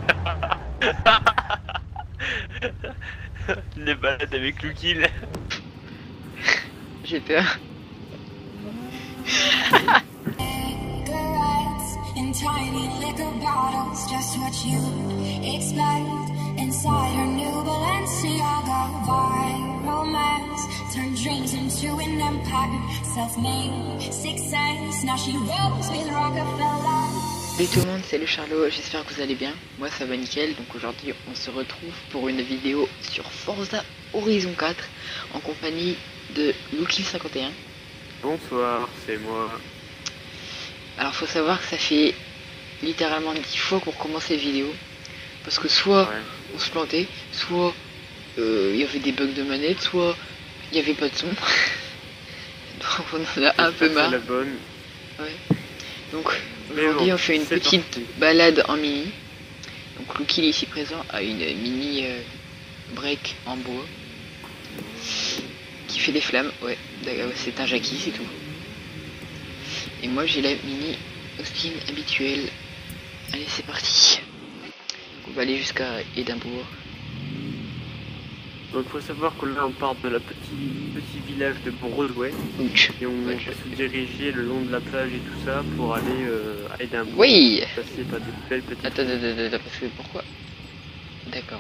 Les balades avec Loukil. J'ai peur. In tiny liquor bottles, just what you expect. Inside her new Balenciaga romance turned dreams into an empire. Self-made success, now she rolls with Rockefeller. Salut tout le monde, c'est le Charlot, j'espère que vous allez bien. Moi ça va nickel, donc aujourd'hui on se retrouve pour une vidéo sur Forza Horizon 4 en compagnie de Loukil51. Bonsoir, c'est moi. Alors faut savoir que ça fait littéralement 10 fois qu'on recommence les vidéos. Parce que soit on se plantait, soit il y avait des bugs de manette, soit il n'y avait pas de son. Donc on en a un peu marre. La bonne. Ouais. Donc aujourd'hui on fait une petite balade en mini. Donc Loukil ici présent a une mini break en bois qui fait des flammes. Ouais, c'est un Jackie, c'est tout. Et moi j'ai la mini Austin habituelle. Allez c'est parti. On va aller jusqu'à Édimbourg. Donc faut savoir que là on part de la petit village de Broadway et on va se diriger le long de la plage et tout ça pour aller à Édimbourg. Oui. Passer par des belles petites... Attends, parce que pourquoi? D'accord.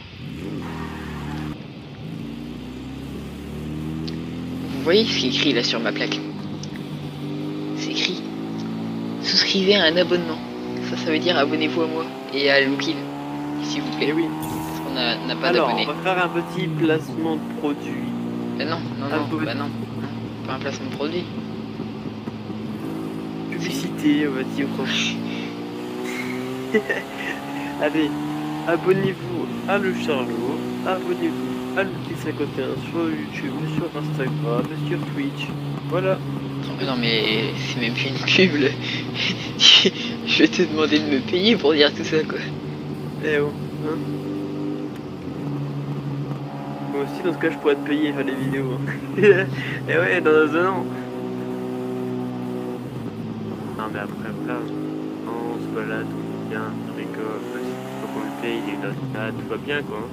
Vous voyez ce qui est écrit là sur ma plaque? C'est écrit souscrivez à un abonnement. Ça veut dire abonnez-vous à moi et à Loukil, s'il vous plaît. Eh oui. Parce qu'on n'a pas Alors, d'abonnés. on va faire un petit placement de produit. Non, pas un placement de produit. Publicité, on va dire. Allez, abonnez-vous à Le Charlot, abonnez-vous à Loukil51 sur YouTube, sur Instagram, sur Twitch. Voilà. Non mais c'est même plus une pub là. Je vais te demander de me payer pour dire tout ça quoi. Eh oh, hein. Moi aussi dans ce cas je pourrais te payer faire les vidéos. Hein. Et ouais, dans un an. Non mais après voilà, on se balade, on vient, on rigole, faut qu'on le paye, il est là, tout va bien quoi.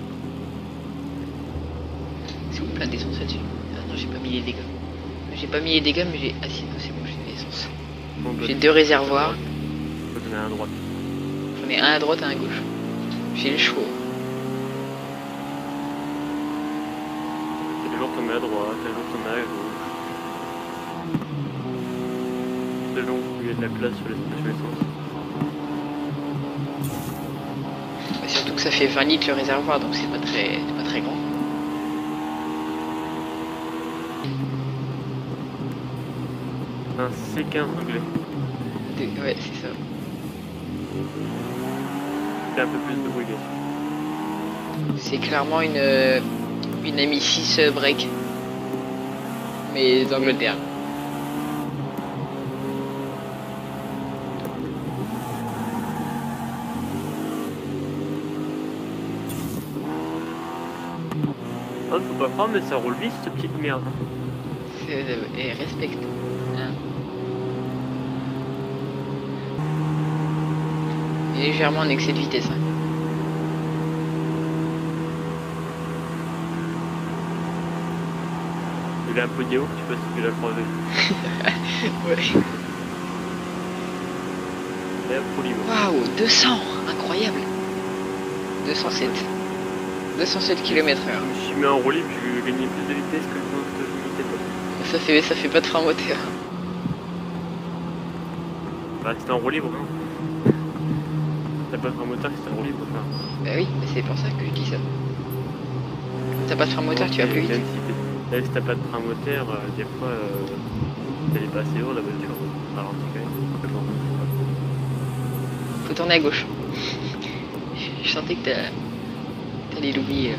C'est où plein d'essence là-dessus? Ah non j'ai pas mis les dégâts. J'ai pas mis les dégâts mais j'ai... Ah si, non c'est bon j'ai de l'essence. Bon, bah, j'ai 2 réservoirs. Faut donner un à droite. J'en ai un à droite et un à gauche. J'ai le choix. Tel jour t'en mets à droite, tel jour t'en mets à gauche. Selon où il y a de la place sur l'essence. Bah, surtout que ça fait 20 litres le réservoir donc c'est pas très grand. Un C15 anglais. Ouais c'est ça. C'est un peu plus de bruit bien sûr. C'est clairement une M6 break. Mais d'Angleterre. Oh, faut pas croire, mais ça roule vite cette petite merde. Et respecte. Hein. Et légèrement en excès de vitesse. Hein. Il a un peu de yaourt, tu sais pas si tu l'as croisé. Ouais. Waouh, 200, incroyable. 207. 207 km/h. Je me suis mis en roue libre, j'ai gagné plus de vitesse que quand je limitais pas. Ça fait pas de frein moteur. Bah c'était en roue libre. Hein. T'as pas de frein moteur, c'est en roue libre. Enfin. Bah oui, mais c'est pour ça que je dis ça. T'as pas de frein moteur, tu vas plus vite. Même si t'as pas de frein moteur, des fois elle est pas assez haut la voiture. Ralentit quand même. Faut tourner à gauche. Je sentais que t'allais l'oublier.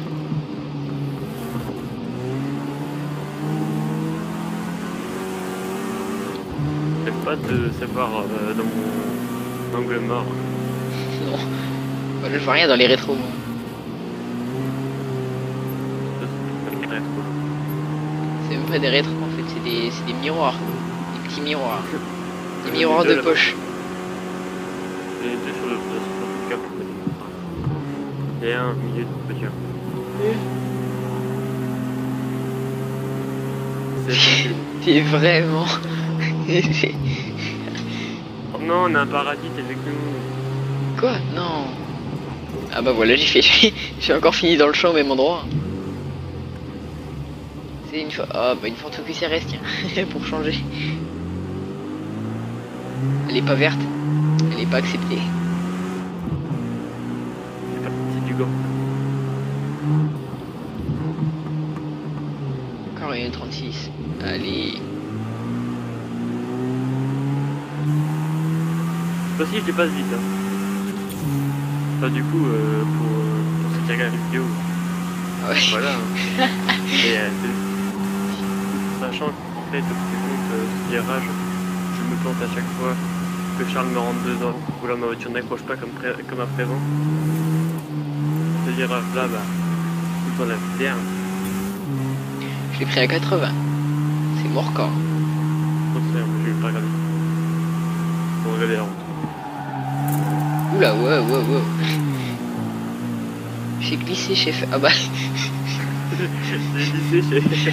J'aime pas de savoir dans mon angle mort. Non. Voilà, je vois rien dans les rétros. Moi. C'est même pas des rétros en fait, c'est des miroirs. Des petits miroirs. Des miroirs de poche. Les deux sur le capot. Et un milieu de voiture. C'est T'es vraiment... oh non, on a un paradis avec nous. Quoi? Non. Ah bah voilà, j'ai encore fini dans le champ au même endroit. C'est une fois... Ah bah une Ford Focus RS, tiens, pour changer. Elle est pas verte. Elle est pas acceptée. C'est du gant. Encore une 36. Allez. Toi aussi, je dépasse vite. Hein. Enfin, du coup, pour ceux qui regardent la vidéo, Ouais. voilà. Hein. Et sachant qu'en fait, au bout du compte, ce virage, je me plante à chaque fois que Charles me rentre dedans, ou là ma voiture n'accroche pas comme à présent. Ce virage-là, bah, tout le temps la vidéo. Je l'ai pris à 80. C'est mon record. Je vais pas regarder. Pour regarder la route. Oula, ouais. J'ai glissé chez... Ah bah... J'ai glissé chez...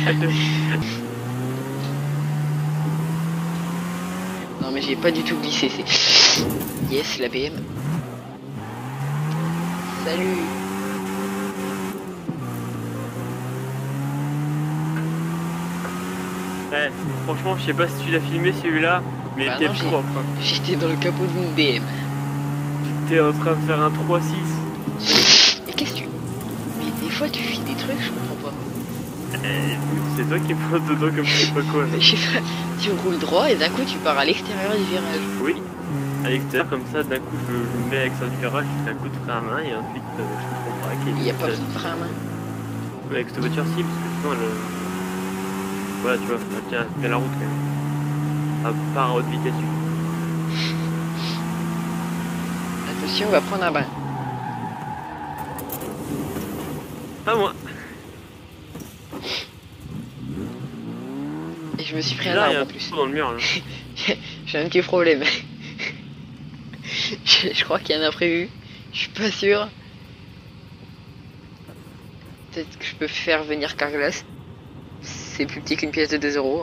Non mais j'ai pas du tout glissé, c'est... Yes, la BM. Salut. Ouais, franchement, je sais pas si tu l'as filmé celui-là, mais Bah t'es non, propre. Hein. J'étais dans le capot d'une BM. T'es en train de faire un 3-6. Et qu'est-ce que tu... Mais des fois tu fais des trucs, je comprends pas. C'est toi qui poses dedans comme je sais pas quoi. Là. Je sais pas, tu roules droit et d'un coup tu pars à l'extérieur du virage. Oui, à l'extérieur comme ça, d'un coup je me mets avec ça du virage, je fais un coup de frein à main et ensuite je comprends pas qu'il Il n'y a pas besoin de frein à main. avec cette voiture si, parce que sinon elle... Voilà, tu vois, elle tient la route quand même. À part à haute vitesse. Attention, on va prendre un bain. Pas moi. Et je me suis pris un Là, il y arbre a en un plus. trou dans le mur. Là. J'ai un petit problème. Je crois qu'il y a un imprévu. Je suis pas sûr. Peut-être que je peux faire venir Carglass. C'est plus petit qu'une pièce de 2 euros.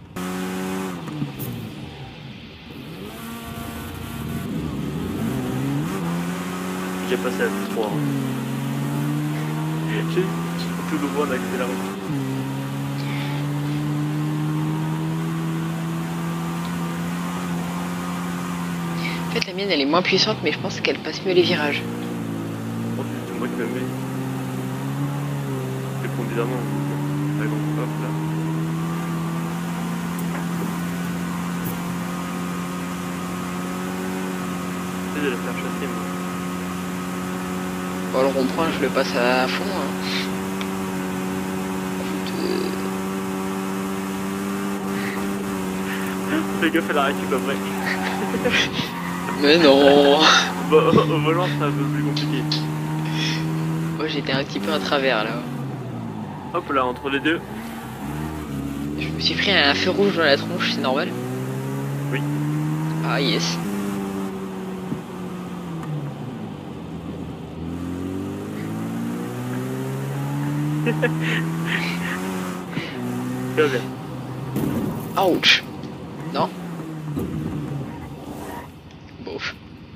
J'ai passé à plus 3. J'ai tout droit d'accélérer. En fait, la mienne elle est moins puissante, mais je pense qu'elle passe mieux les virages. Oh, c'est moi qui me mets. Je prends bizarrement. Hop là. J'essaie de la faire chasser moi. Bon, le rond-point, je le passe à fond. Hein. Fais gaffe à la récup après. Mais non. Au volant c'est un peu plus compliqué. Moi j'étais un petit peu à travers là. Hop là, entre les deux. Je me suis pris un feu rouge dans la tronche, c'est normal? Oui. Ah yes. Très bien. Ouch. Non? Bof.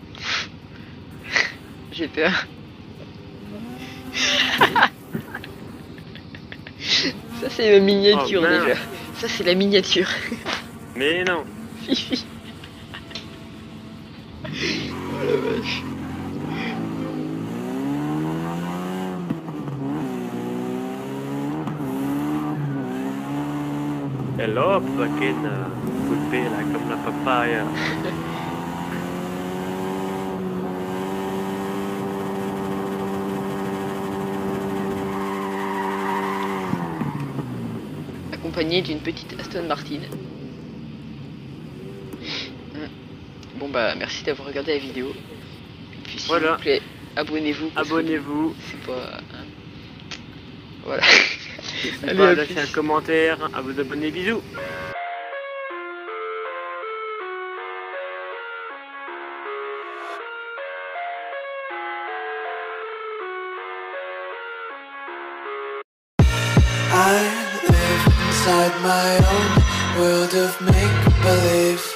J'ai peur. Ça c'est la miniature Oh, déjà. Ça c'est la miniature. Mais non. Fifi. Oh la vache. Hello, fucking coupé là comme la papaya. Accompagné d'une petite Aston Martin. Bon bah merci d'avoir regardé la vidéo. Et puis s'il Voilà. vous plaît, abonnez-vous. Abonnez-vous. C'est pas... Voilà. N'hésitez Allez, pas à à lâcher plus. un commentaire, à vous abonner, bisous. I live inside my own world of make-believe.